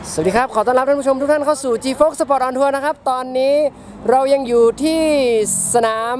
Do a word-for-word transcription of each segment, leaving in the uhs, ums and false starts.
สวัสดีครับขอต้อนรับท่านผู้ชมทุกท่านเข้าสู่ G Fox Sport on Tour นะครับตอนนี้เรายังอยู่ที่สนาม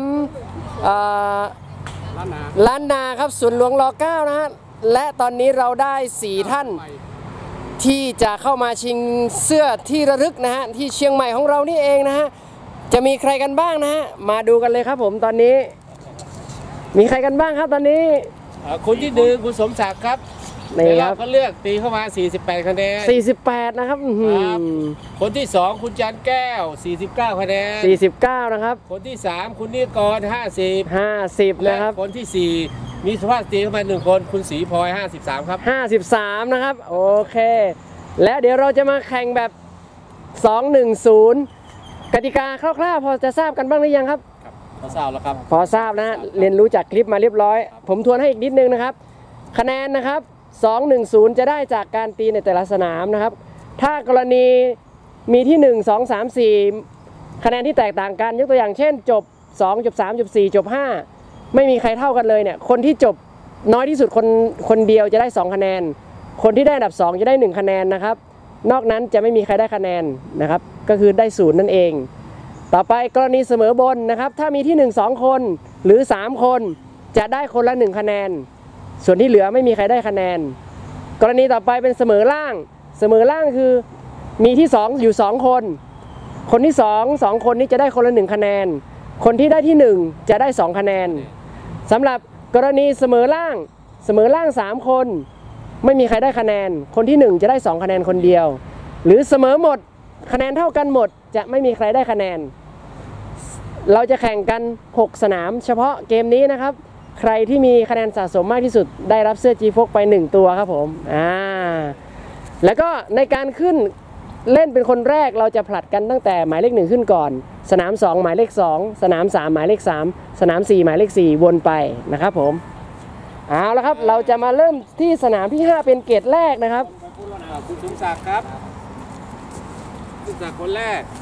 ล้านนาครับสวนหลวงรเก้านะฮะและตอนนี้เราได้สี่ท่านที่จะเข้ามาชิงเสื้อที่ระลึกนะฮะที่เชียงใหม่ของเรานี่เองนะฮะจะมีใครกันบ้างนะฮะมาดูกันเลยครับผมตอนนี้มีใครกันบ้างครับตอนนี้คนที่หนึ่งคุณสมศักดิ์ครับนี่ครับเขาเลือกตีเข้ามาสี่สิบแปดคะแนนสี่สิบแปดนะครับคนที่สองคุณจันแก้วสี่สิบเก้าคะแนนสี่สิบเก้านะครับคนที่สามคุณนิกรห้าสิบห้าสิบนะครับคนที่สี่มีสุภาพสตรีเข้ามาหนึ่งคนคุณศรีพลอยห้าสิบสามครับห้าสิบสามนะครับโอเคและเดี๋ยวเราจะมาแข่งแบบสอง หนึ่ง ศูนย์กติกาคร่าวๆพอจะทราบกันบ้างหรือยังครับพอทราบแล้วครับพอทราบนะเรียนรู้จากคลิปมาเรียบร้อยผมทวนให้อีกนิดนึงนะครับคะแนนนะครับสอง หนึ่ง ศูนย์จะได้จากการตีในแต่ละสนามนะครับถ้ากรณีมีที่หนึ่ง สอง สาม สี่คะแนนที่แตกต่างกันยกตัวอย่างเช่นจบสอง จบสาม จบสี่ จบห้าไม่มีใครเท่ากันเลยเนี่ยคนที่จบน้อยที่สุดคนคนเดียวจะได้สองคะแนนคนที่ได้อันดับสองจะได้หนึ่งคะแนนนะครับนอกนั้นจะไม่มีใครได้คะแนนนะครับก็คือได้ศูนย์นั่นเองต่อไปกรณีเสมอบนนะครับถ้ามีที่หนึ่ง สองคนหรือสามคนจะได้คนละหนึ่งคะแนนส่วนที่เหลือไม่มีใครได้คะแนนกรณีต่อไปเป็นเสมอล่างเสมอล่างคือมีที่สองอยู่สองคนคนที่สอง สองคนนี้จะได้คนละหนึ่งคะแนนคนที่ได้ที่หนึ่งจะได้สองคะแนนสำหรับกรณีเสมอล่างเสมอล่างสามคนไม่มีใครได้คะแนนคนที่หนึ่งจะได้สองคะแนนคนเดียวหรือเสมอหมดคะแนนเท่ากันหมดจะไม่มีใครได้คะแนนเราจะแข่งกันหกสนามเฉพาะเกมนี้นะครับใครที่มีคะแนนสะสมมากที่สุดได้รับเสื้อ G Fox ไปหนึ่งตัวครับผมอ่าแล้วก็ในการขึ้นเล่นเป็นคนแรกเราจะผลัดกันตั้งแต่หมายเลขหนึ่งขึ้นก่อนสนามสองหมายเลขสองสนามสามหมายเลขสามสนามสี่หมายเลขสี่วนไปนะครับผมเอาละครับเราจะมาเริ่มที่สนามที่ห้าเป็นเกตแรกนะครับคุณสมศักดิ์ครับคุณสมศักดิ์คนแรก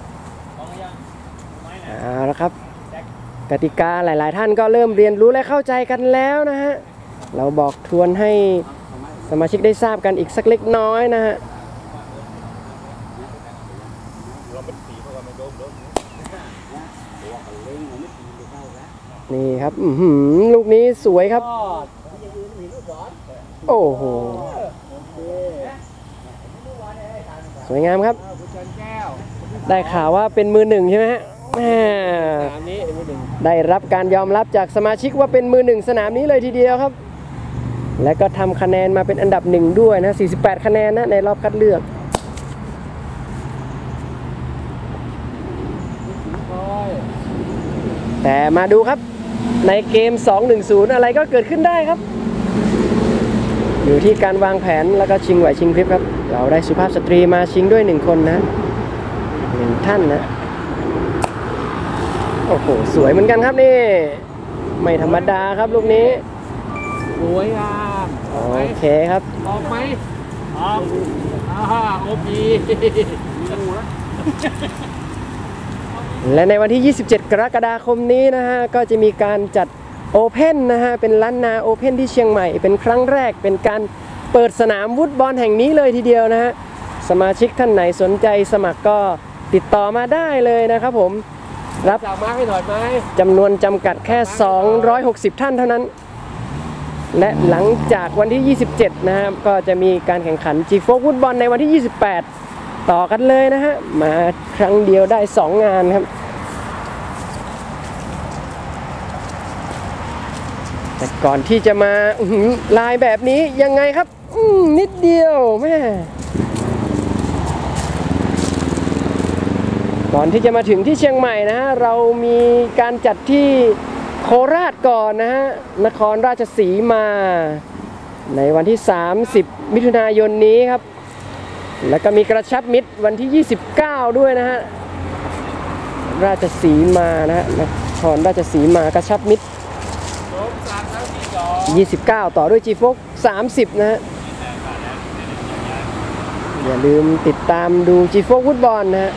เอาละครับกติกาหลายๆท่านก็เริ่มเรียนรู้และเข้าใจกันแล้วนะฮะเราบอกทวนให้สมาชิกได้ทราบกันอีกสักเล็กน้อยนะฮะนี่ครับลูกนี้สวยครับโอ้โหสวยงามครับได้ข่าวว่าเป็นมือหนึ่งใช่ไหมฮะได้รับการยอมรับจากสมาชิกว่าเป็นมือหนึ่งสนามนี้เลยทีเดียวครับและก็ทำคะแนนมาเป็นอันดับหนึ่งด้วยนะสี่สิบแปดคะแนนนะในรอบคัดเลือกแต่มาดูครับในเกมสอง หนึ่ง ศูนย์อะไรก็เกิดขึ้นได้ครับอยู่ที่การวางแผนแล้วก็ชิงไหวชิงพริบครับเราได้สุภาพสตรีมาชิงด้วยหนึ่งคนนะหนึ่งท่านนะโอ้โหสวยเหมือนกันครับนี่ไม่ธรรมดาครับลูกนี้สวยงามโอเคครับออกไหมออกอ่าโอพีและในวันที่ยี่สิบเจ็ดกรกฎาคมนี้นะฮะก็จะมีการจัดโอเพ่นนะฮะเป็นล้านนาโอเพ่นที่เชียงใหม่เป็นครั้งแรกเป็นการเปิดสนามฟุตบอลแห่งนี้เลยทีเดียวนะฮะสมาชิกท่านไหนสนใจสมัครก็ติดต่อมาได้เลยนะครับผมรับมาให้หน่อยไหมจำนวนจำกัดแค่สองร้อยหกสิบท่านเท่านั้นและหลังจากวันที่ยี่สิบเจ็ดนะครับก็จะมีการแข่งขัน G Fox ฟุตบอลในวันที่ยี่สิบแปดต่อกันเลยนะฮะมาครั้งเดียวได้สองงานครับแต่ก่อนที่จะมาลายแบบนี้ยังไงครับนิดเดียวแม่ก่อนที่จะมาถึงที่เชียงใหม่นะฮะเรามีการจัดที่โคราชก่อนนะฮะนครราชสีมาในวันที่สามสิบมิถุนายนนี้ครับแล้วก็มีกระชับมิตรวันที่ยี่สิบเก้าด้วยนะฮะราชสีมานะฮะนครราชสีมากระชับมิตรยี่สิบเก้าต่อด้วย G Fox สามสิบนะฮะอย่าลืมติดตามดู G Fox ฟุตบอลนะฮะ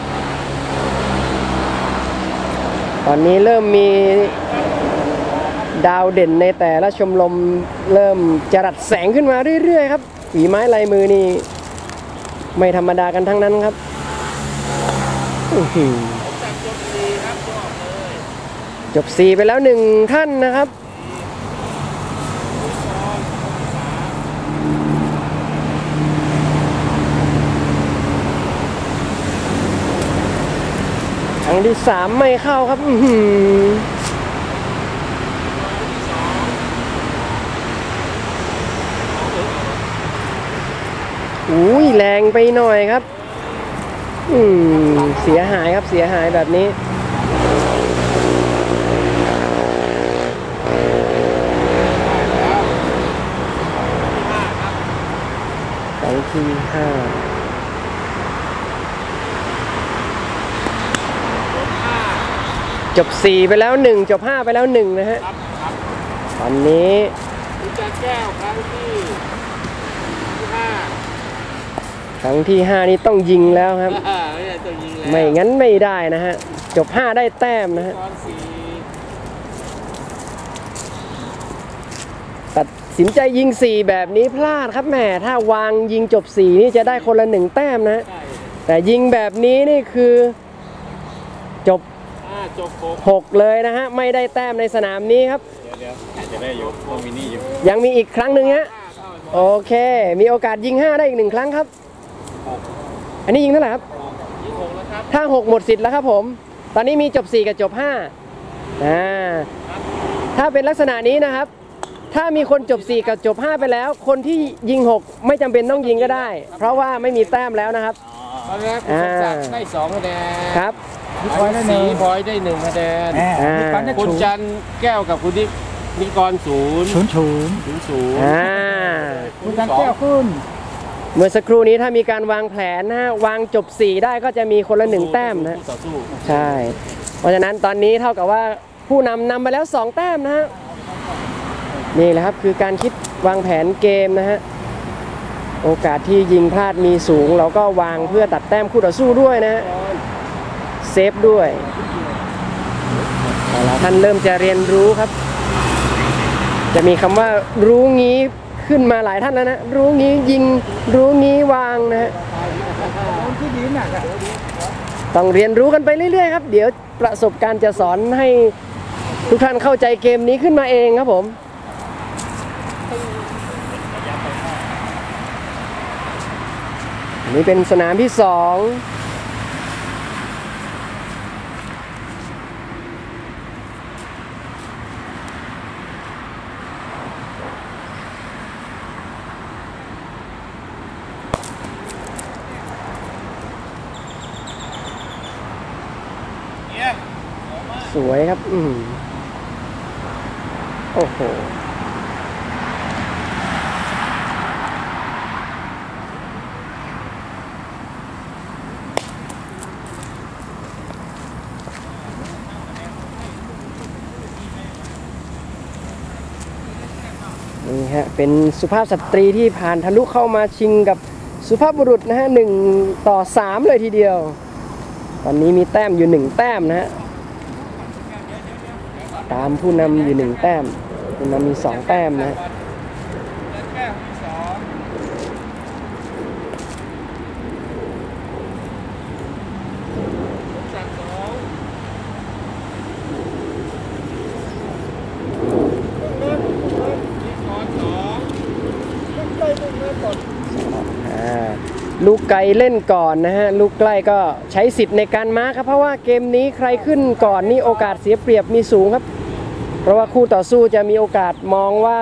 ตอนนี้เริ่มมีดาวเด่นในแต่ละชมรมเริ่มจรัสแสงขึ้นมาเรื่อยๆครับฝีไม้ลายมือนี่ไม่ธรรมดากันทั้งนั้นครับอื้อหือผมจากจบสี่ครับจบเลยจบสี่ไปแล้วหนึ่งท่านนะครับครั้งที่สามไม่เข้าครับ อื้อหืออุ้ยแรงไปหน่อยครับ อืมเสียหายครับเสียหายแบบนี้ครั้งที่ห้าจบสี่ไปแล้วหนึ่งจบห้าไปแล้วหนึ่งนะฮะครับครับตอนนี้คุณจันแก้วครั้งที่ที่ห้าครั้งที่ห้านี้ต้องยิงแล้วครับอ่าไม่ใช่ตัวยิงแล้วไม่งั้นไม่ได้นะฮะจบห้าได้แต้มนะฮะตอนสี่ตัดสินใจยิงสี่แบบนี้พลาดครับแหมถ้าวางยิงจบสี่นี่จะได้คนละหนึ่งแต้มนะใช่แต่ยิงแบบนี้นี่คือจบอ่าจบหกหกเลยนะฮะไม่ได้แต้มในสนามนี้ครับเดี๋ยวเดี๋ยวอาจจะได้อยู่ต้องมีนี่อยู่ยังมีอีกครั้งหนึ่งฮะห้าเท่าหมดโอเค มีโอกาสยิงห้าได้อีกหนึ่งครั้งครับ อันนี้ยิงเท่าไหร่ครับยิงหกแล้วครับถ้าหกหมดสิทธิ์แล้วครับผม ตอนนี้มีจบสี่กับจบห้าอ่าถ้าเป็นลักษณะนี้นะครับ ถ้ามีคนจบสี่กับจบห้าไปแล้ว คนที่ยิงหกไม่จำเป็นต้องยิงก็ได้ เพราะว่าไม่มีแต้มแล้วนะครับตอนแรกคุณสมศักดิ์ได้สองคะแนนครับพี่พลอยได้หนึ่งพี่พลอยได้หนึ่งคะแนนแหมอ่ามีปันได้คุณศูนย์จันแก้วกับคุณนินิกรศูนย์ศูนย์ศูนย์ศูนย์ศูนย์อ่าคุณจันแก้วขึ้นเมื่อสักครู่นี้ถ้ามีการวางแผนนะฮะวางจบสี่ได้ก็จะมีคนละหนึ่งแต้มนะคู่ต่อสู้ใช่ เพราะฉะนั้นตอนนี้เท่ากับว่าผู้นำนำไปแล้วสองแต้มนะฮะนี่แหละครับคือการคิดวางแผนเกมนะฮะโอกาสที่ยิงพลาดมีสูง เราก็วางเพื่อตัดแต้มคู่ต่อสู้ด้วยนะฮะเซฟด้วยเอาละท่านเริ่มจะเรียนรู้ครับ จะมีคำว่ารู้งี้ขึ้นมาหลายท่านแล้วนะรู้งี้ยิงรู้งี้วางนะฮะที่ดีน่ะต้องเรียนรู้กันไปเรื่อยๆครับเดี๋ยวประสบการณ์จะสอนให้ทุกท่านเข้าใจเกมนี้ขึ้นมาเองครับผมอันนี้เป็นสนามที่สองสวยครับอืมโอ้โหนี่ฮะเป็นสุภาพสตรีที่ผ่านทะลุเข้ามาชิงกับสุภาพบุรุษนะฮะหนึ่งต่อสามเลยทีเดียวตอนนี้มีแต้มอยู่หนึ่งแต้มนะฮะตามผู้นำอยู่หนึ่งแต้มผู้นำมีสองแต้มนะฮะแก้วที่สองสมศักดิ์สองนิกรสองอ่าลูกไกลเล่นก่อนนะฮะลูกใกล้ก็ใช้สิทธิ์ในการมาร์คครับเพราะว่าเกมนี้ใครขึ้นก่อนนี่โอกาสเสียเปรียบมีสูงครับเพราะว่าคู่ต่อสู้จะมีโอกาสมองว่า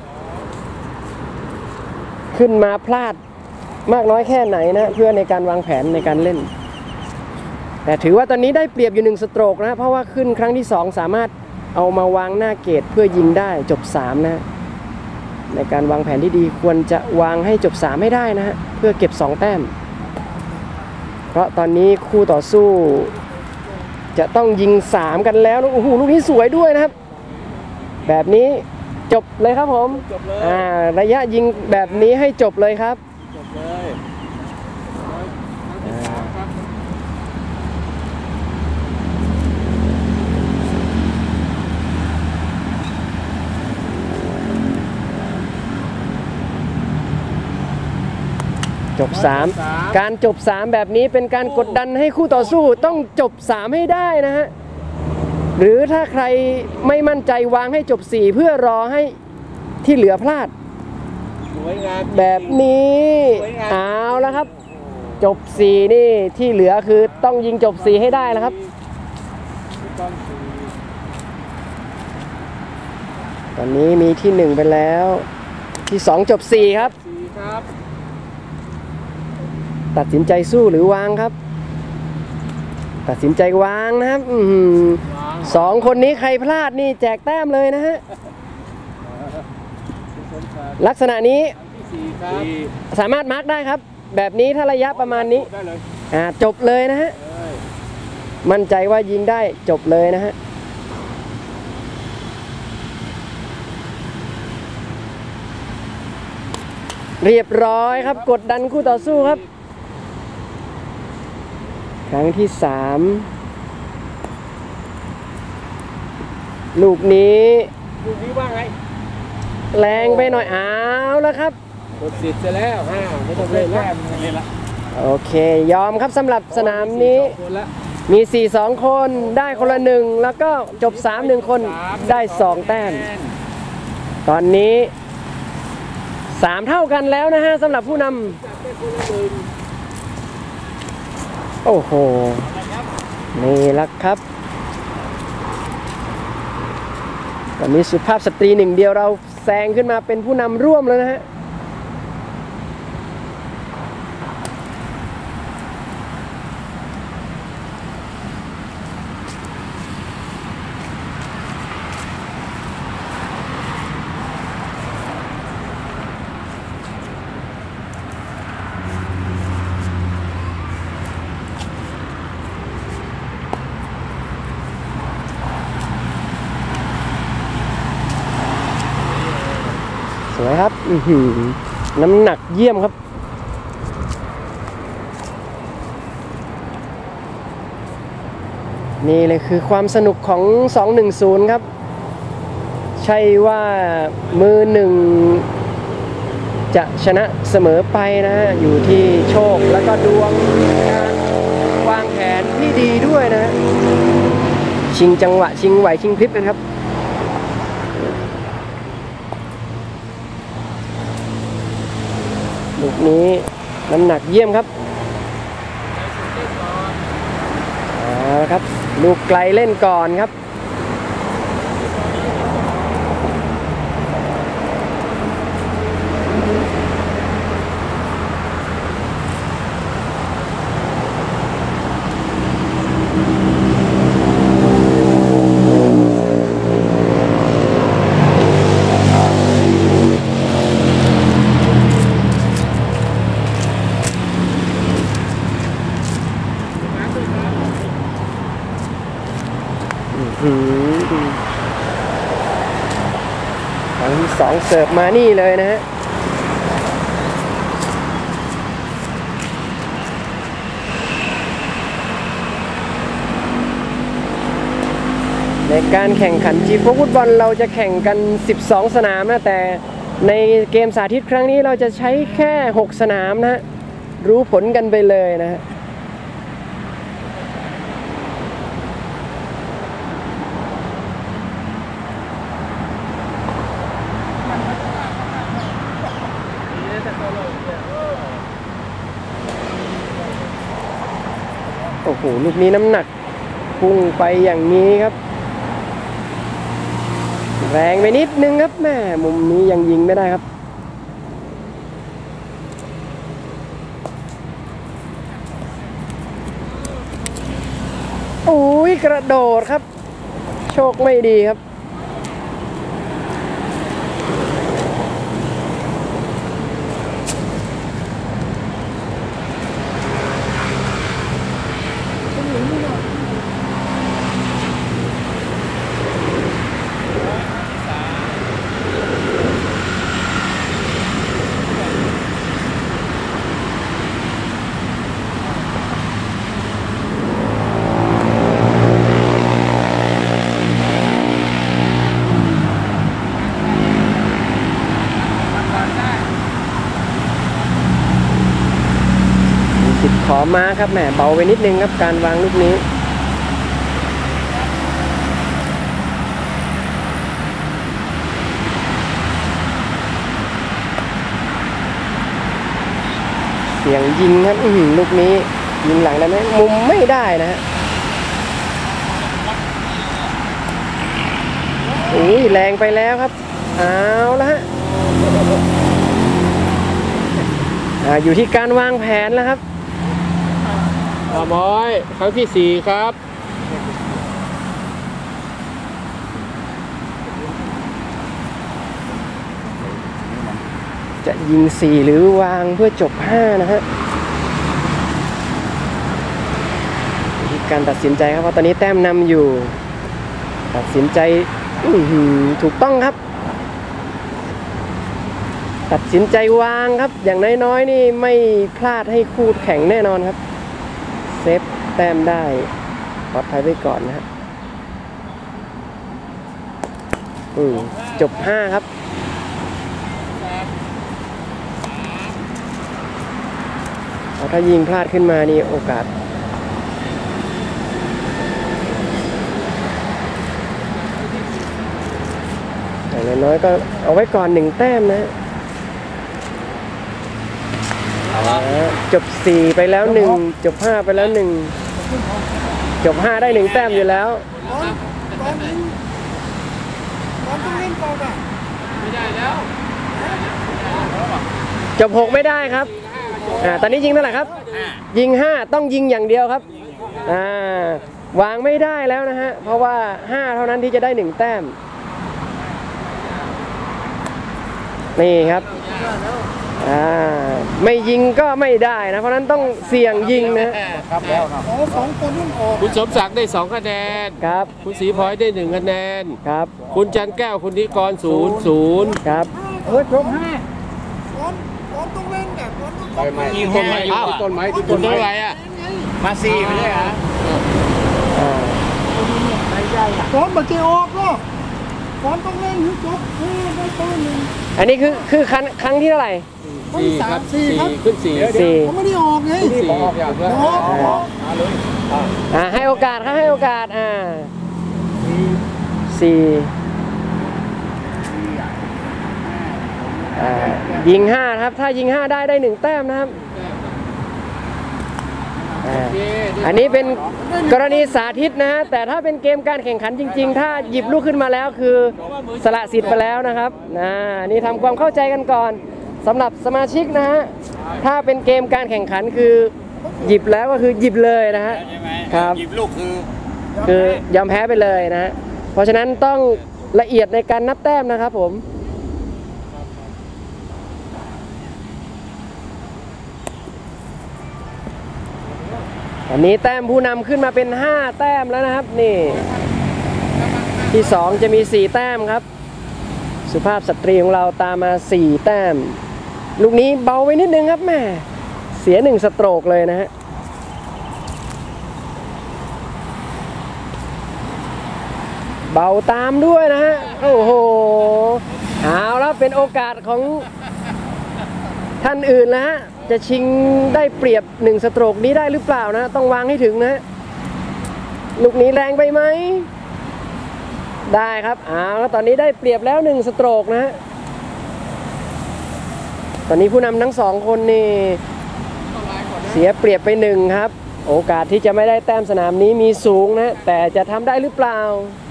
ขึ้นมาพลาดมากน้อยแค่ไหนนะเพื่อในการวางแผนในการเล่น แต่ถือว่าตอนนี้ได้เปรียบอยู่หนึ่งสโตรกนะเพราะว่าขึ้นครั้งที่สองสามารถเอามาวางหน้าเกตเพื่อยิงได้จบสามนะในการวางแผนที่ดีควรจะวางให้จบสามให้ได้นะฮะเพื่อเก็บสองแต้มเพราะตอนนี้คู่ต่อสู้จะต้องยิงสามกันแล้วโอ้โหลูกนี้สวยด้วยนะครับแบบนี้จบเลยครับผมจบเลยอ่าระยะยิงแบบนี้ให้จบเลยครับจบเลยครั้งที่สามครับจบสามสามการจบสามแบบนี้เป็นการกดดันให้คู่ต่อสู้ต้องจบสามให้ได้นะฮะหรือถ้าใครไม่มั่นใจวางให้จบสี่เพื่อรอให้ที่เหลือพลาดสวยงามแบบนี้เอาแล้วครับจบสี่นี่ที่เหลือคือต้องยิงจบสี่ให้ได้นะครับตอนนี้มีที่หนึ่งไปแล้วที่สองจบสี่ครับสี่ครับตัดสินใจสู้หรือวางครับ ตัดสินใจวางนะครับอื้อหือสองคนนี้ใครพลาดนี่แจกแต้มเลยนะฮะลักษณะนี้ที่สี่ครับสามารถมาร์กได้ครับแบบนี้ถ้าระยะประมาณนี้ได้เลยอ่าจบเลยนะฮะเลยมั่นใจว่ายิงได้จบเลยนะฮะเรียบร้อยครับกดดันคู่ต่อสู้ครับครั้งที่สามลูกนี้ลูกนี้ว่าไงแรงไปหน่อยเอาแล้วครับกดสิทธิ์เสร็จแล้วห้าไม่ต้องเล่นแล้วเล่นละโอเคยอมครับสำหรับสนามนี้คนละมี สี่ สอง คนได้คนละหนึ่งแล้วก็จบ สาม หนึ่ง คนได้ สอง แต้มตอนนี้สามเท่ากันแล้วนะฮะสำหรับผู้นำโอ้โหนี่ละครับตอนนี้สุภาพสตรีหนึ่งเดียวเราแซงขึ้นมาเป็นผู้นำร่วมแล้วนะฮะสวยครับอื้อหือน้ำหนักเยี่ยมครับนี่เลยคือความสนุกของสองหนึ่งศูนย์ครับใช่ว่ามือหนึ่งจะชนะเสมอไปนะอยู่ที่โชคแล้วก็ดวงการวางแผนที่ดีด้วยนะชิงจังหวะชิงไหวชิงพริบกันครับลูกนี้น้ำหนักเยี่ยมครับเอาละครับลูกไกลเล่นก่อนครับครั้งที่สองเสิร์ฟมานี่เลยนะฮะในการแข่งขันจีโฟฟุตบอลเราจะแข่งกันสิบสองสนามนะแต่ในเกมสาธิตครั้งนี้เราจะใช้แค่หกสนามนะฮะรู้ผลกันไปเลยนะฮะโอ้โหลูกนี้น้ำหนักพุ่งไปอย่างนี้ครับแรงไปนิดนึงครับแม่มุมนี้ยังยิงไม่ได้ครับโอ้ยกระโดดครับโชคไม่ดีครับม้าครับแหมเบาไปนิดนึงครับการวางลูกนี้เสียงยิงครับลูกนี้ยิงหลังได้ไหมมุมไม่ได้นะฮะอุ้ยแรงไปแล้วครับเอาละฮะอยู่ที่การวางแผนแล้วครับต่อม้อยครั้งที่สี่ครับจะยิงสี่หรือวางเพื่อจบห้านะฮะการตัดสินใจครับเพราะตอนนี้แต้มนำอยู่ตัดสินใจถูกต้องครับตัดสินใจวางครับอย่างน้อยๆนี่ไม่พลาดให้คู่แข่งแน่นอนครับเซฟแต้มได้ปลอดภัยไว้ก่อนนะฮะจบห้าครับถ้ายิงพลาดขึ้นมานี่โอกาสอย่างน้อยก็เอาไว้ก่อนหนึ่งแต้มนะจบสี่ไปแล้วหนึ่งจบห้าไปแล้วหนึ่งจบห้าได้หนึ่งแต้มอยู่แล้วไม่ได้แล้วจบหกไม่ได้ครับอ่าตอนนี้ยิงเท่าไหร่ครับยิงห้าต้องยิงอย่างเดียวครับอ่าวางไม่ได้แล้วนะฮะเพราะว่าห้าเท่านั้นที่จะได้หนึ่งแต้มนี่ครับอ่าไม่ยิงก็ไม่ได้นะเพราะนั้นต้องเสี่ยงยิงนะครับแล้วครับสองคนนั่นออกคุณสมศักดิ์ได้สองคะแนนครับคุณศรีพลอยได้หนึ่งคะแนนครับคุณจันแก้วคุณนิกรศูนย์ศูนย์ครับเออจบห้าก้อนก้อนต้องเล่นแบบก้อนต้องต้นไม้ต้นไม้ต้นไม้ต้นไม้อะไรอ่ะมาสี่ไม่ใช่เหรอก้อนเมื่อกี้ออกเนาะก้อนต้องเล่นจบได้ต้นหนึ่งอันนี้คือคือครั้งครั้งที่เท่าไหร่สี่ครับสี่ขึ้นสี่สี่เขาไม่ได้ออกไงสี่ออกอย่างเดียวอ่าให้โอกาสครับให้โอกาสอ่าสี่อ่ายิงห้าครับถ้ายิงห้าได้ได้หนึ่งแต้มนะครับอันนี้เป็นกรณีสาธิตนะฮะแต่ถ้าเป็นเกมการแข่งขันจริงๆถ้าหยิบลูกขึ้นมาแล้วคือสละสิทธิ์ไปแล้วนะครับนะนี่ทำความเข้าใจกันก่อนสำหรับสมาชิกนะฮะถ้าเป็นเกมการแข่งขันคือหยิบแล้วก็คือหยิบเลยนะฮะครับหยิบลูกคือคือยอมแพ้ไปเลยนะฮะเพราะฉะนั้นต้องละเอียดในการนับแต้มนะครับผมอันนี้แต้มผู้นำขึ้นมาเป็นห้าแต้มแล้วนะครับนี่ที่สองจะมีสี่แต้มครับสุภาพสตรีของเราตามมาสี่แต้มลูกนี้เบาไปนิดนึงครับแม่เสียหนึ่งสโตรกเลยนะฮะเบาตามด้วยนะฮะโอ้โหเอาแล้วเป็นโอกาสของท่านอื่นนะฮะจะชิงได้เปรียบหนึ่งสโตรกนี้ได้หรือเปล่านะต้องวางให้ถึงนะลูกนี้แรงไปไหมได้ครับเอาแล้วตอนนี้ได้เปรียบแล้วหนึ่งสโตรกนะฮะตอนนี้ผู้นำทั้งสองคนนี่เสียเปรียบไปหนึ่งครับโอกาสที่จะไม่ได้แต้มสนามนี้มีสูงนะแต่จะทำได้หรือเปล่า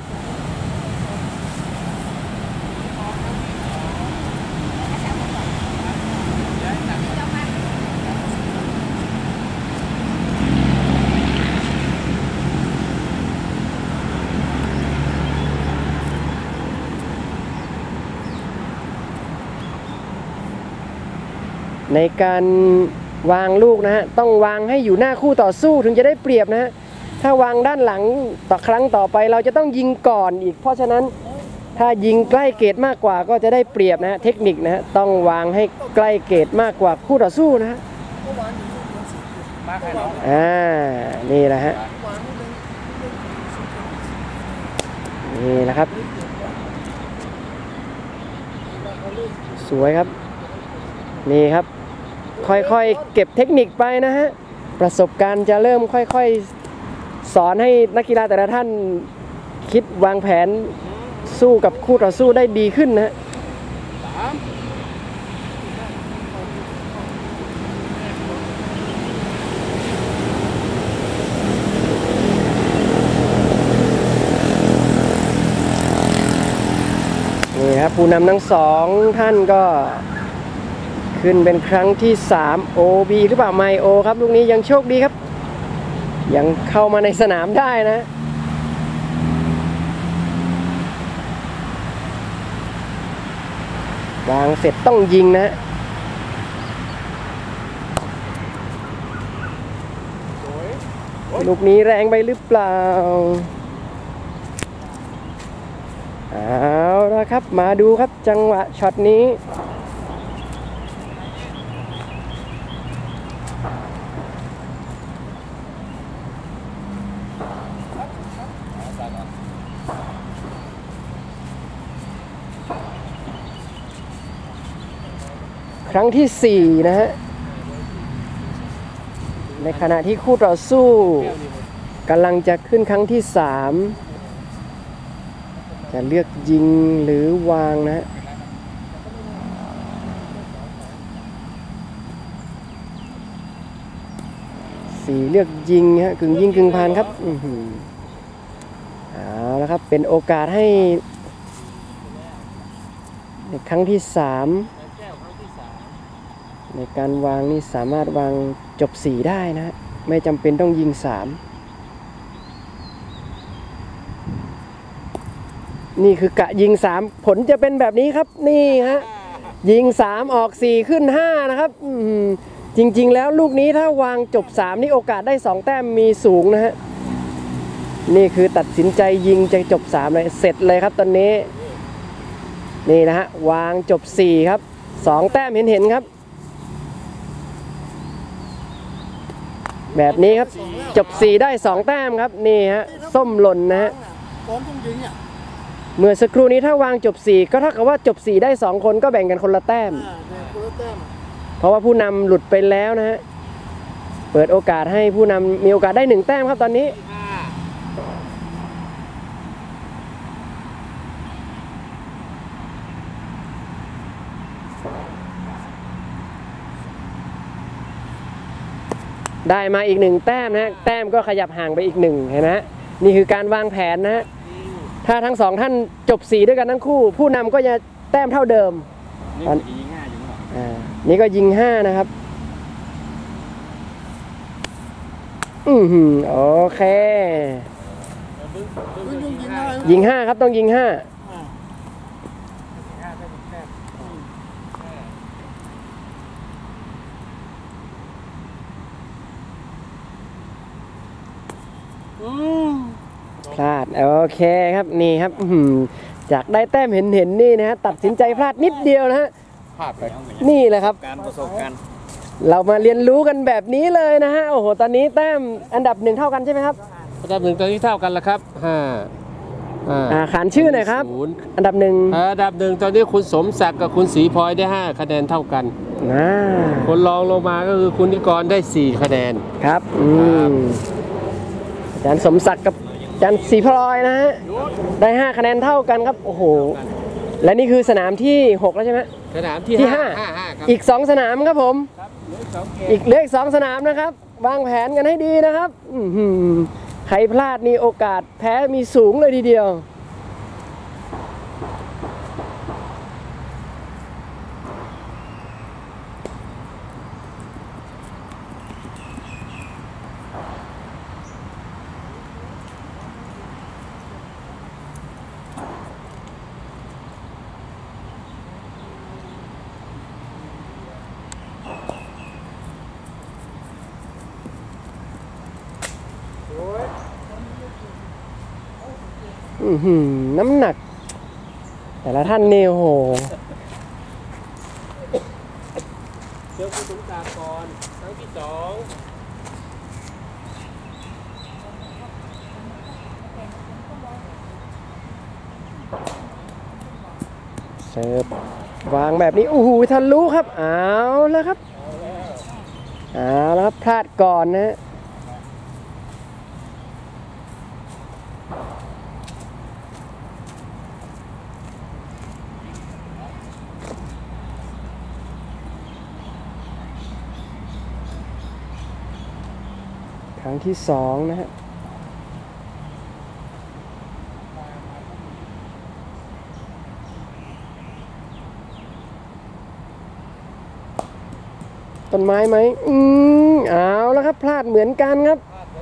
ในการวางลูกนะฮะต้องวางให้อยู่หน้าคู่ต่อสู้ถึงจะได้เปรียบนะฮะถ้าวางด้านหลังต่อครั้งต่อไปเราจะต้องยิงก่อนอีกเพราะฉะนั้นถ้ายิงใกล้เกตมากกว่าก็จะได้เปรียบนะฮะเทคนิคนะฮะต้องวางให้ใกล้เกตมากกว่าคู่ต่อสู้นะฮะอ่านี่แหละฮะนี่แหละครับสวยครับนี่ครับค่อยๆเก็บเทคนิคไปนะฮะประสบการณ์จะเริ่มค่อยๆสอนให้นักกีฬาแต่ละท่านคิดวางแผนสู้กับคู่ต่อสู้ได้ดีขึ้นนะนี่ครับผู้นำทั้งสองท่านก็ขึ้นเป็นครั้งที่สาม โอ บี หรือเปล่าไมโอครับลูกนี้ยังโชคดีครับยังเข้ามาในสนามได้นะวางเสร็จต้องยิงนะลูกนี้แรงไปหรือเปล่าเอาละครับมาดูครับจังหวะช็อตนี้ครั้งที่สี่นะฮะในขณะที่คู่ต่อสู้กำลังจะขึ้นครั้งที่สามจะเลือกยิงหรือวางนะฮะสี่เลือกยิงฮะกึ่งยิงกึ่งผ่านครับอือหือเอาละครับเป็นโอกาสให้ในครั้งที่สามในการวางนี่สามารถวางจบสี่ได้นะไม่จำเป็นต้องยิงสามนี่คือกะยิงสามผลจะเป็นแบบนี้ครับนี่ฮะยิงสามออกสี่ขึ้นห้านะครับจริงๆแล้วลูกนี้ถ้าวางจบสามนี่โอกาสได้สองแต้มมีสูงนะฮะนี่คือตัดสินใจยิงจะจบสามเลยเสร็จเลยครับตอนนี้นี่นะฮะวางจบสี่ครับสองแต้มเห็นๆครับแบบนี้ครับจบสี่ได้สองแต้มครับนี่ฮะส้มหล่นนะฮะเมื่อสักครู่นี้ถ้าวางจบสี่ก็เท่ากับว่าจบสี่ได้สองคนก็แบ่งกันคนละแต้มเพราะว่าผู้นำหลุดไปแล้วนะฮะเปิดโอกาสให้ผู้นำมีโอกาสได้หนึ่งแต้มครับตอนนี้ได้มาอีกหนึ่งแต้มนะฮะแต้มก็ขยับห่างไปอีกหนึ่งเห็นไหมฮะนี่คือการวางแผนนะฮะถ้าทั้งสองท่านจบสี่ด้วยกันทั้งคู่ผู้นำก็จะแต้มเท่าเดิมนี่ยิงห้าอยู่อ่านี่ก็ยิงห้านะครับอือหือโอเคยิงห้าครับต้องยิงห้าพลาดโอเคครับนี่ครับจากได้แต้มเห็นเห็นนี่นะฮะตัดสินใจพลาดนิดเดียวนะฮะพลาดไปนี่แหละครับการประสบการณ์เรามาเรียนรู้กันแบบนี้เลยนะฮะโอ้โหตอนนี้แต้มอันดับหนึ่งเท่ากันใช่ไหมครับอันดับหนึ่งตอนนี้เท่ากันแล้วครับห้าอ่าขานชื่อหน่อยครับอันดับหนึ่งอันดับหนึ่งตอนนี้คุณสมศักดิ์กับคุณศรีพลอยได้ห้าคะแนนเท่ากันนะคนรองลงมาก็คือคุณนิกรได้สี่คะแนนครับอืมอาจารย์สมศักดิ์กับอาจารย์ศรีพลอยนะฮะได้ห้าคะแนนเท่ากันครับโอ้โหและนี่คือสนามที่หกแล้วใช่ไหมสนามที่ห้าอีกสองสนามครับผมอีกเลขสองสนามนะครับวางแผนกันให้ดีนะครับใครพลาดนี่โอกาสแพ้มีสูงเลยทีเดียวน้ำหนักแต่ละท่านเนี่ยโหเจอคุณสมศักดิ์ก่อนครั้งที่สองเสิร์ฟวางแบบนี้โอ้โหทะลุครับเอาแล้วครับเอาแล้วครับพลาดก่อนนะฮะครั้งที่สองนะฮะต้นไม้ไหมอืมเอาแล้วครับพลาดเหมือนกันครับ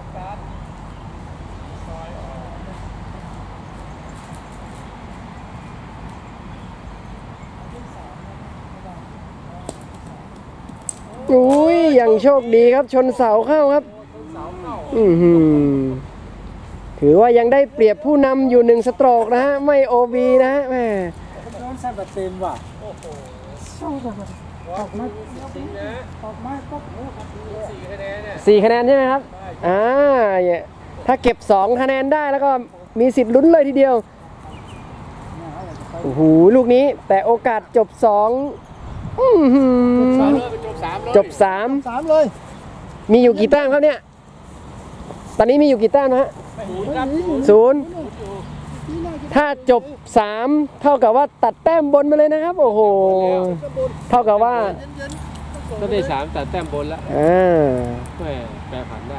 อุ้ยอย่างโชคดีครับชนเสาเข้าครับอือหือถือว่ายังได้เปรียบผู้นำอยู่หนึ่งสโตรกนะฮะไม่โอบีนะฮะแม่โดนสั่นเต็มว่ะช่องแบบออกมาออกมาก็โอ้โหสี่คะแนนเนี่ยสี่คะแนนใช่ไหมครับอ่าเนี่ยถ้าเก็บสองคะแนนได้แล้วก็มีสิทธิ์ลุ้นเลยทีเดียวโอ้โหลูกนี้แต่โอกาสจบสองอื้อหือสามเลยไปจบสามเลยจบสามสามเลยมีอยู่กี่แต้มครับเนี่ยตอนนี้มีอยู่กี่แต้มนะฮะศูนย์ครับศูนย์ถ้าจบสามเท่ากับว่าตัดแต้มบนมาเลยนะครับโอ้โหเท่ากับว่าก็ได้สามตัดแต้มบนแล้วอ่าแหมแปรผันได้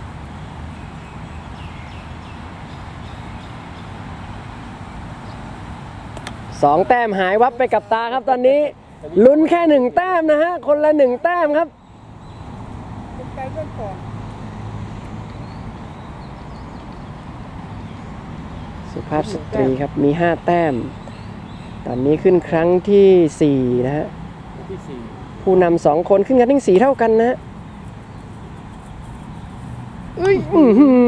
สองแต้มหายวับไปกับตาครับตอนนี้ลุ้นแค่หนึ่งแต้มนะฮะคนละหนึ่งแต้มครับเป็นการเล่นก่อนสุภาพสตรีครับมีห้าแต้มตอนนี้ขึ้นครั้งที่สี่นะฮะที่สี่ผู้นำสองคนขึ้นครั้งที่สี่เท่ากันนะฮะเอ้ยอื้อหือ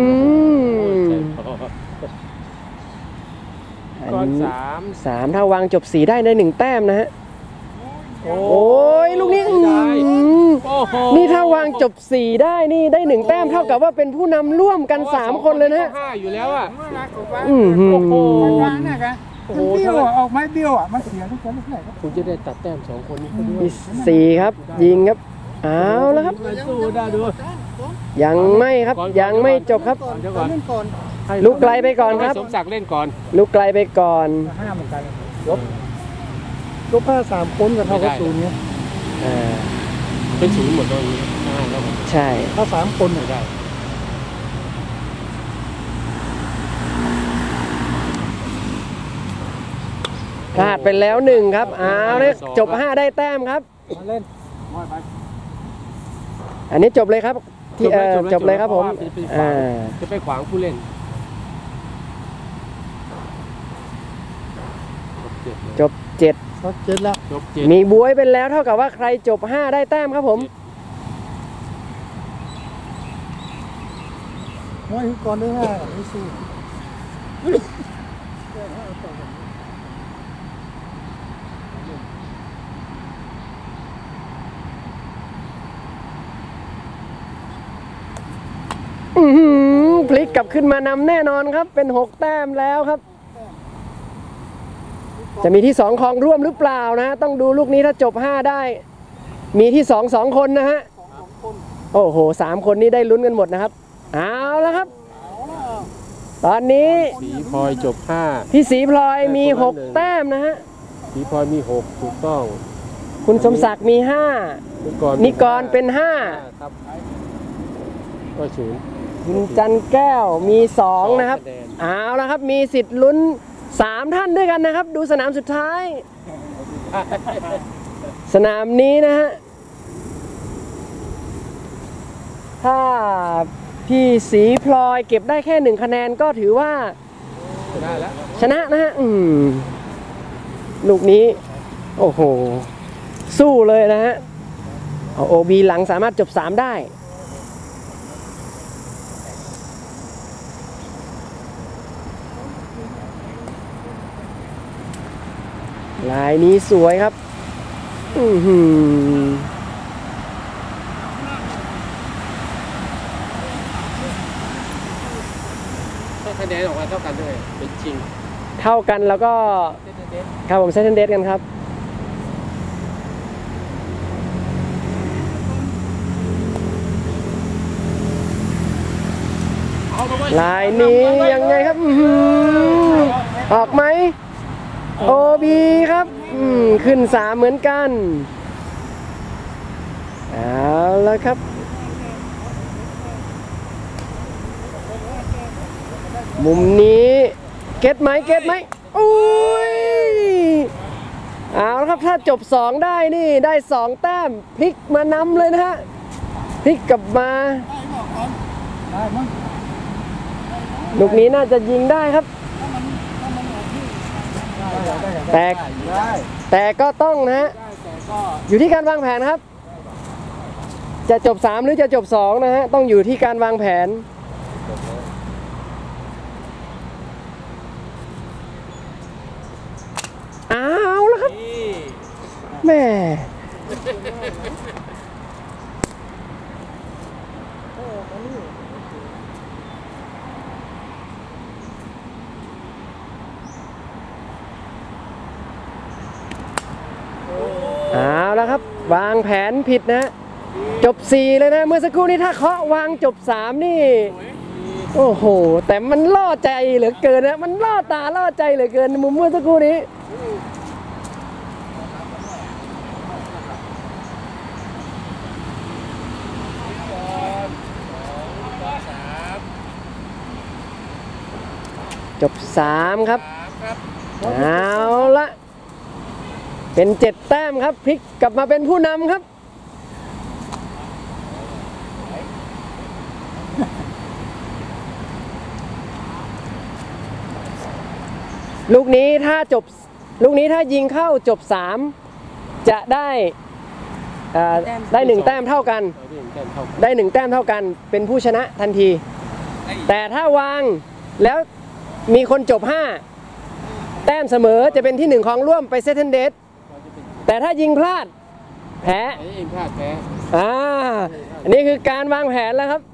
ก้อนสามสามถ้าวางจบสี่ได้ในหนึ่งแต้มนะฮะโอ้โอ้ยลูกนี้อื้อหือโอ้โหนี่ถ้าวางจบสี่ได้นี่ได้หนึ่งแต้มเท่ากับว่าเป็นผู้นำร่วมกันสามคนเลยนะฮะห้าอยู่แล้วอ่ะอื้อหือวางเนี่ยกันมันเบี้ยวอ่ะออกไม้เบี้ยวอ่ะมันเสียทุกคนทุกไหนก็คุณจะได้ตัดแต้มสองคนนี้เขาด้วยมีสี่ครับยิงครับเอาแล้วครับสู้ได้ดูยังไม่ครับยังไม่จบครับเดี๋ยวก่อนเล่นก่อนลูกไกลไปก่อนครับให้สมศักดิ์เล่นก่อนลูกไกลไปก่อนห้าเหมือนกันลบลบห้าสามคนกับเท่ากับศูนย์เนี่ยอ่าเป็นศูนย์หมดเลยห้าแล้วมันใช่ถ้าสามคนเนี่ยได้พลาดไปแล้วหนึ่งครับเอาเลยจบห้าได้แต้มครับมาเล่นอันนี้จบเลยครับที่เอ่อจบเลยครับผมอ่าจะไปขวางผู้เล่นจบเจ็ดสักเจ็ดแล้วจบเจ็ดมีบวยเป็นแล้วเท่ากับว่าใครจบห้าได้แต้มครับผมน้อยก่อนได้ห้าไม่สู้อื้อหือพลิกกลับขึ้นมานำแน่นอนครับเป็นหกแต้มแล้วครับ จะมีที่สองครองร่วมหรือเปล่านะต้องดูลูกนี้ถ้าจบห้าได้ มีที่สองสองคนนะฮะโอ้โหสามคนนี้ได้ลุ้นกันหมดนะครับเอาแล้วครับ ตอนนี้สีพลอยจบห้าพี่สีพลอยมีหกแต้มนะฮะสีพลอยมีหกถูกต้องคุณสมศักดิ์มีห้านิกรนิกรเป็นห้าครับก็ศูนย์คุณจันแก้วมีสองนะครับคะแนนเอาแล้วครับมีสิทธิ์ลุ้นสามท่านด้วยกันนะครับ ดูสนามสุดท้าย สนามนี้นะฮะถ้าพี่สีพลอยเก็บได้แค่หนึ่งคะแนนก็ถือว่าชนะแล้วชนะนะฮะอืมลูกนี้ โอ้โห สู้เลยนะฮะเอาโอบีหลังสามารถจบสามได้ ลายนี้สวยครับ อือหือถ้าคะแนนออกมาเท่ากันด้วยเป็นจริงเท่ากันแล้วก็ครับผมเซตเดสกันครับลายนี้ยังไงครับอื้อหือออกไหมโอบีครับอืมขึ้นสามเหมือนกันเอาละครับมุมนี้เก็ตไหมเก็ตไหมอุ้ยเอาละครับถ้าจบสองได้นี่ได้สองแต้มพลิกมานำเลยนะฮะพลิกกลับมาลูกนี้น่าจะยิงได้ครับแต่แต่ก็ต้องนะฮะอยู่ที่การวางแผนครับจะจบสามหรือจะจบสองนะฮะต้องอยู่ที่การวางแผนเอาแล้วครับแม่เอาแล้วครับวางแผนผิดนะจบสี่เลยนะเมื่อสักครู่นี้ถ้าเคาะวางจบสามนี่โอ้โหแต่มันล่อใจเหลือเกินนะมันล่อตาล่อใจเหลือเกินมุมเมื่อสักครู่นี้จบสามครับเอาละเป็นเจ็ดแต้มครับพลิกกลับมาเป็นผู้นำครับลูกนี้ถ้าจบลูกนี้ถ้ายิงเข้าจบสามจะได้ได้หนึ่งแต้มเท่ากันได้หนึ่งแต้มเท่ากันเป็นผู้ชนะทันทีแต่ถ้าวางแล้วมีคนจบห้าแต้มเสมอจะเป็นที่หนึ่งของร่วมไปเซตเทนเดสแต่ถ้ายิงพลาดแพ้ยิงพลาดแพ้อ่าอันนี้คือการวางแผนแล้วครับ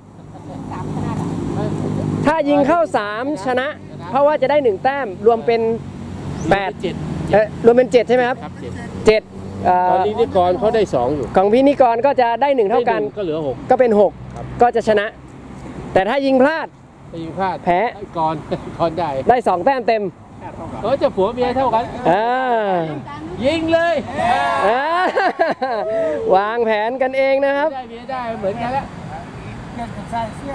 ถ้ายิงเข้าสามชนะเพราะว่าจะได้หนึ่งแต้มรวมเป็นแปดเอ่อรวมเป็นเจ็ดใช่ไหมครับเจ็ดตอนนี้นิกรเขาได้สองอยู่ของพี่นิกรก็จะได้หนึ่งเท่ากันก็เหลือหกก็เป็นหกก็จะชนะแต่ถ้ายิงพลาดยิงพลาดแพ้ก่อนก่อนได้ได้สองแต้มเต็มเออจะผัวเมียเท่ากันยิงเลยวางแผนกันเองนะครับได้เมียได้เหมือนกันแล้วเกิดกับใส่เสื้อ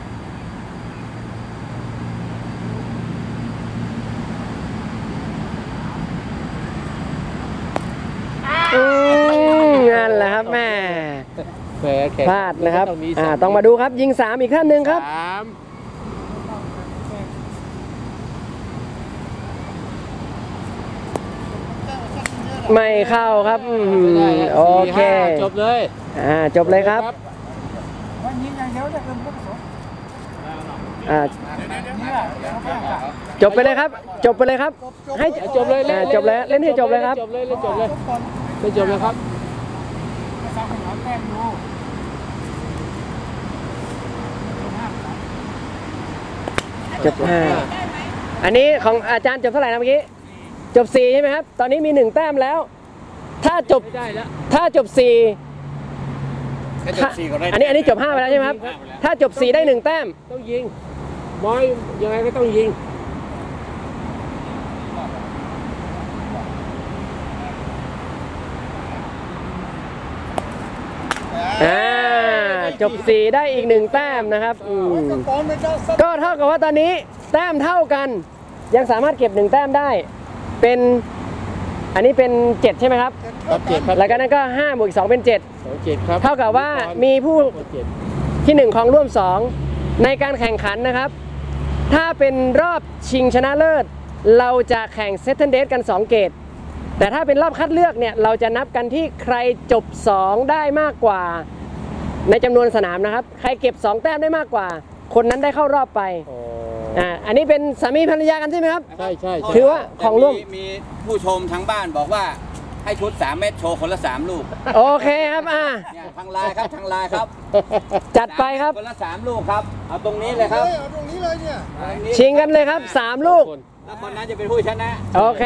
นั่นแหละครับแม่พลาดนะครับอ่าต้องมาดูครับยิงสามอีกท่านหนึ่งครับไม่เข้าครับโอเคจบเลยอ่าจบเลยครับวันนี้อย่างเดียวจะเริ่มผสมอ่าจบไปเลยครับจบไปเลยครับให้จบเลยจบแล้วเล่นให้จบเลยครับจบเลยเล่นจบเลยเล่นจบเลยครับจบห้าอันนี้ของอาจารย์จบเท่าไหร่นะเมื่อกี้จบสี่ใช่ไหมครับตอนนี้มีหนึ่งแต้มแล้วถ้าจบถ้าจบสี่อันนี้อันนี้จบห้าไปแล้วใช่ไหมครับถ้าจบสี่ได้หนึ่งแต้มต้องยิงบอยยังไงก็ต้องยิงอ่าจบสี่ได้อีกหนึ่งแต้มนะครับก็เท่ากับว่าตอนนี้แต้มเท่ากันยังสามารถเก็บหนึ่งแต้มได้เป็นอันนี้เป็นเจ็ดใช่ไหมครับครับเจ็ดครับแล้วก็นั่นก็ห้าบวกสองเป็นเจ็ดเจ็ดครับเท่ากับว่ามีผู้ที่หนึ่งของร่วมสองในการแข่งขันนะครับถ้าเป็นรอบชิงชนะเลิศเราจะแข่งเซตเทนเดสกันสองเกตแต่ถ้าเป็นรอบคัดเลือกเนี่ยเราจะนับกันที่ใครจบสองได้มากกว่าในจำนวนสนามนะครับใครเก็บสองแต้มได้มากกว่าคนนั้นได้เข้ารอบไปอ่าอันนี้เป็นสามีภรรยากันใช่ไหมครับใช่ใช่ถือว่าของร่วมมีผู้ชมทางบ้านบอกว่าให้ชุดสามเม็ดโชว์คนละสามลูกโอเคครับอ่าทางไลน์ครับทางไลน์ครับจัดไปครับคนละสามลูกครับเอาตรงนี้เลยครับเอาตรงนี้เลยเนี่ยชิงกันเลยครับสามลูกแล้วคนนั้นจะเป็นผู้ชนะโอเค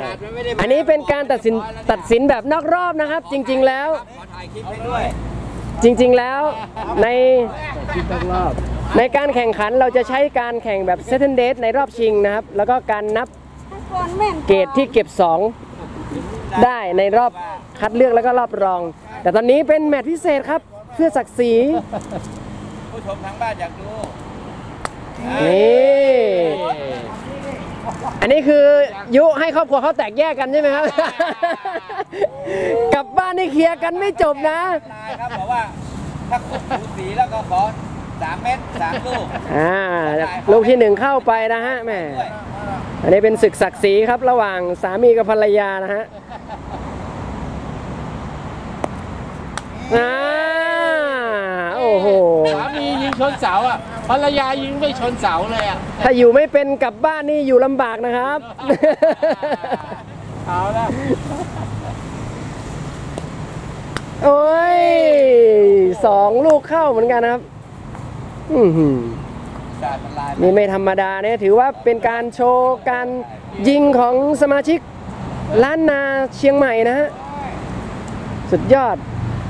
อันนี้เป็นการตัดสินตัดสินแบบนอกรอบนะครับจริงๆแล้วขอถ่ายคลิปให้ด้วยจริงๆแล้วในในการแข่งขันเราจะใช้การแข่งแบบเซตเทนเดสในรอบชิงนะครับ แล้วก็การนับเกรดที่เก็บสองได้ในรอบคัดเลือกแล้วก็รอบรอง แต่ตอนนี้เป็นแมตช์พิเศษครับเพื่อศักดิ์ศรีผู้ชมทางบ้านอยากดูนี่อันนี้คือยุให้ครอบครัวเขาแตกแยกกันใช่ไหมครับ กลับบ้านนี่เคลียร์กันไม่จบนะนายครับบอกว่าถ้าคุณสูสีแล้วก็ขอสามเม็ดสามลูกอ่าลูกที่หนึ่งเข้าไปนะฮะแม่อันนี้เป็นศึกศักดิ์ศรีครับระหว่างสามีกับภรรยานะฮะอ่าโอ้โหสามียิงชนเสาอ่ะภรรยายิงไม่ชนเสาเลยอ่ะถ้าอยู่ไม่เป็นกลับบ้านนี่อยู่ลำบากนะครับเอาละโอ้ยสองลูกเข้าเหมือนกันนะครับอือหือศาสตร์มันลายนี่ไม่ธรรมดาเนี่ยถือว่าเป็นการโชว์การยิงของสมาชิกล้านนาเชียงใหม่นะฮะสุดยอด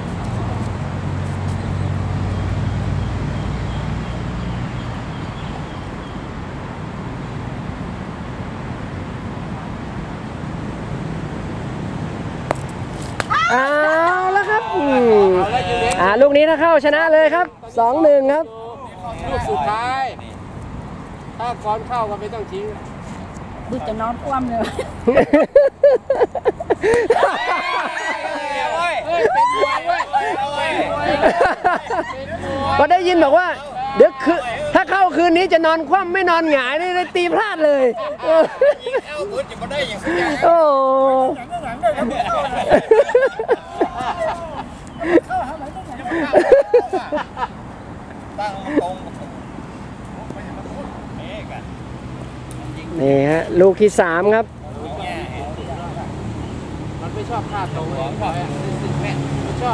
เอาแล้วครับอืมอ่าลูกนี้ถ้าเข้าชนะเลยครับ สองหนึ่ง ครับลูกสุดท้าย ถ้าก่อนเข้าก็ไม่ต้องทิ้งดูจะนอนคว่ำเลยเฮ้ยเฮ้ยเป็นมวยเว้ยก็ได้ยินบอกว่า เดี๋ยวคือถ้าเข้าคืนนี้จะนอนคว่ำไม่นอนหงายนี่ตีพลาดเลยเออยิงเอลบุญจะมาได้อย่างสุดยอดโอ้ตั้งตรงนี่กันนี่ฮะลูกที่สามครับมันไม่ชอบท่าตรงเลยชอบมันชอบ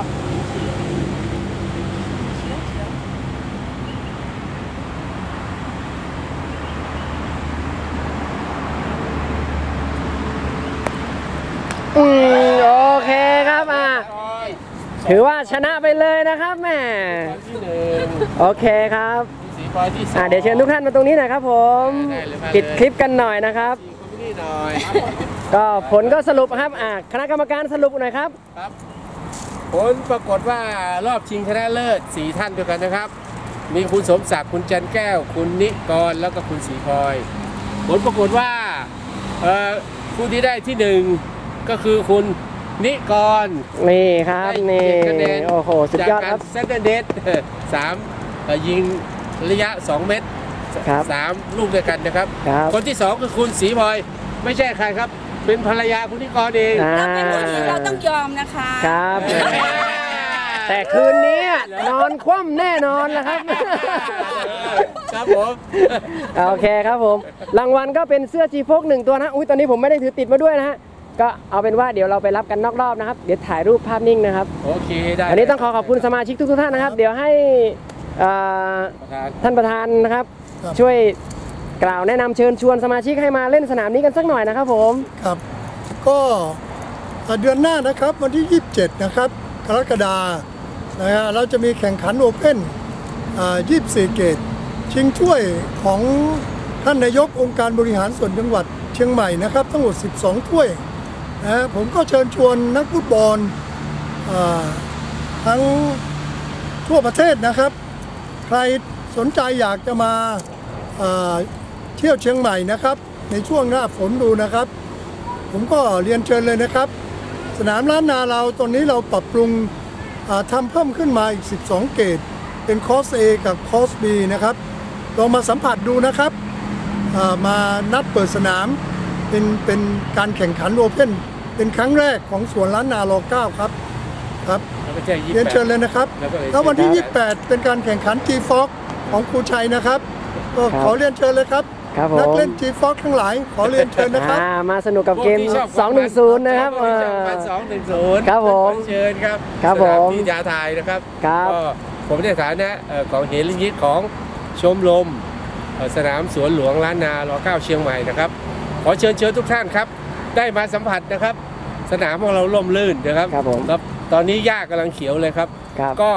อืมโอเคครับอ่ะถือว่าชนะไปเลยนะครับแม่ที่หนึ่งโอเคครับสีฟอยที่สองอ่ะเดี๋ยวเชิญทุกท่านมาตรงนี้หน่อยครับผมได้เลยมาเลยปิดคลิปกันหน่อยนะครับคุณนี่หน่อยก็ผลก็สรุปครับอ่ะคณะกรรมการสรุปหน่อยครับครับผลปรากฏว่ารอบชิงชนะเลิศสี่ท่านด้วยกันนะครับ มีคุณสมศักดิ์คุณจันแก้ว คุณนิกรแล้วก็คุณศรีพลอยผลปรากฏว่าเอ่อผู้ที่ได้ที่หนึ่งก็คือคุณนิกรนี่ครับได้นี่เจ็ดคะแนนโอ้โหสุดยอดครับจากการเซตเดสสามเอ่อยิงระยะสองเมตรครับสามลูกด้วยกันนะครับครับคนที่สองคือคุณศรีพลอยไม่ใช่ใครครับ เป็นภรรยาคุณนิกรเองอ่าเราเป็นผู้หญิงเราต้องยอมนะคะครับ แต่คืนนี้นอนคว่ำแน่นอนนะครับครับผมโอเคครับผม รางวัลก็เป็นเสื้อจีโฟกหนึ่งตัวนะอุ้ยตอนนี้ผมไม่ได้ถือติดมาด้วยนะฮะก็เอาเป็นว่าเดี๋ยวเราไปรับกันนอกรอบนะครับเดี๋ยวถ่ายรูปภาพนิ่งนะครับโอเคได้อันนี้ต้องขอขอบคุณสมาชิกทุกๆท่านนะครับ เดี๋ยวให้เอ่อประธานท่านประธานนะครับครับช่วยกล่าวแนะนำเชิญชวนสมาชิกให้มาเล่นสนามนี้กันสักหน่อยนะครับผมครับก็เดือนหน้านะครับวันที่ ยี่สิบเจ็ด นะครับกรกฎานะฮะเราจะมีแข่งขันโอเพ่นยี่สิบสี่เกตชิงถ้วยของท่านนายกองค์การบริหารส่วนจังหวัดเชียงใหม่นะครับทั้งหมดสิบสองถ้วยนะฮะผมก็เชิญชวนนักฟุตบอลอ่าทั้งทั่วประเทศนะครับ ใครสนใจอยากจะมาอ่าเที่ยวเชียงใหม่นะครับในช่วงหน้าฝนดูนะครับ ผมก็เรียนเชิญเลยนะครับ สนามล้านนาเราตอนนี้เราปรับปรุงอ่าทำเพิ่มขึ้นมาอีกสิบสองเกตเป็นคอร์ส A กับคอร์ส B นะครับลองมาสัมผัสดูนะครับอ่ามานัดเปิดสนามเป็นเป็นการแข่งขันโอเพ่นเป็นครั้งแรกของสวนล้านนารอเก้าครับครับแล้วก็แจ้งยี่สิบเรียนแปดเชิญเลยนะครับแล้วก็เรียนแล้ววันที่เชิญยี่สิบแปด เป็นการแข่งขัน G F O X ของครูชัยนะครับก็ครับขอเรียนเชิญเลยครับครับผมนักเล่น G F O X ทั้งหลายขอเรียนเชิญนะครับอ่ามาสนุกกับเกมพวที่ชบสองหนึ่งศูนย์ นะครับพวกที่ชอบเออสองหนึ่งศูนย์ครับผมเชิญครับครับสนามผมที่ยาไทยนะครับครับก็ผมในฐานะเอ่อของเหตุยิตของชมรมเอ่อสนามสวนหลวงล้านนารอเก้าเชียงใหม่นะครับ ขอเชิญเชิญทุกท่านครับ ได้มาสัมผัสนะครับ สนามของเราล่มลื่นนะครับครับผมแล้วตอนนี้หญ้ากำลังเขียวเลยครับครับก็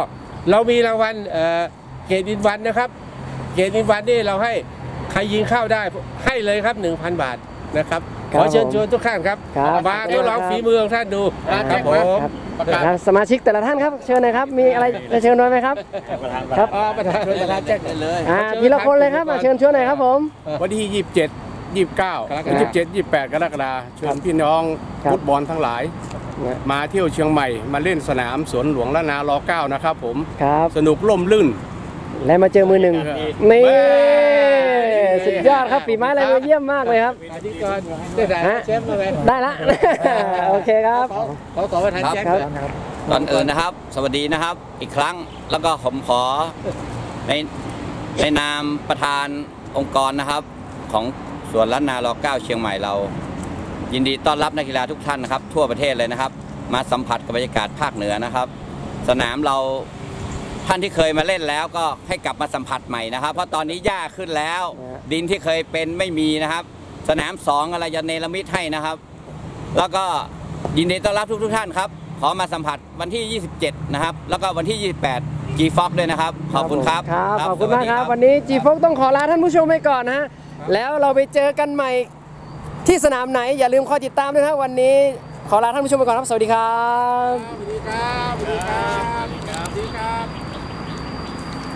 เรามีรางวัลเอ่อเกรดอินวันนะครับเกรดอินวันนี่เราให้ใครยิงเข้าได้ให้เลยครับ หนึ่งพัน บาทนะครับขอเชิญชวนทุกท่านครับครับมาทดลองฝีมือของท่านดูครับผมครับครับสมาชิกแต่ละท่านครับเชิญหน่อยครับมีอะไรจะเชิญด้วยไหมครับครับอ๋อประธานประธานแจ้งได้เลยอ่าทีละคนเลยครับมาเชิญชวนหน่อยครับผมวันที่ยี่สิบเจ็ด ยี่สิบเก้ากรกฎาคมยี่สิบเจ็ด ยี่สิบแปดกรกฎาคมเชิญพี่น้องครับฟุตบอลทั้งหลาย มาเที่ยวเชียงใหม่มาเล่นสนามสวนหลวงละนารอเก้านะครับผมครับสนุกล่มลื่นและมาเจอมือหนึ่งครับนี่เว้ยสุดยอดครับฝีไม้ลายมือเยี่ยมมากเลยครับอธิกรได้ถ่ายฮะเชฟมาไหมได้ละ โอเคครับขอขอประธานแจ้งครับเลยก่อนอื่นนะครับ สวัสดีนะครับอีกครั้งแล้วก็ผมขอในในนามประธานองค์กรนะครับ ของสวนล้านนารอเก้าเชียงใหม่เรา ยินดีต้อนรับนักกีฬาทุกท่านนะครับ ทั่วประเทศเลยนะครับ มาสัมผัสกับบรรยากาศภาคเหนือนะครับ สนามเราท่านที่เคยมาเล่นแล้วก็ให้กลับมาสัมผัสใหม่นะครับ เพราะตอนนี้หญ้าขึ้นแล้ว ดินที่เคยเป็นไม่มีนะครับ สนามสองอะไรจะเนรมิตให้นะครับ แล้วก็ยินดีต้อนรับทุกทุกๆท่านครับขอมาสัมผัสวันที่ ยี่สิบเจ็ด นะครับ แล้วก็วันที่ ยี่สิบแปด จี ฟ็อก ด้วยนะครับ ขอบคุณครับครับขอบคุณสวัมาสกดีครับ วันนี้จีฟกต้องขอลาท่านผู้ชมไปก่อนนะฮะแล้วเราไปเจอกันใหม่ที่สนามไหนอย่าลืมคอยติดตามด้วยนะครับวันนี้ขอลาท่านผู้ชมไปก่อนครับสวัสดีครับสวัสดีครับสวัสดีครับสวัสดีครับ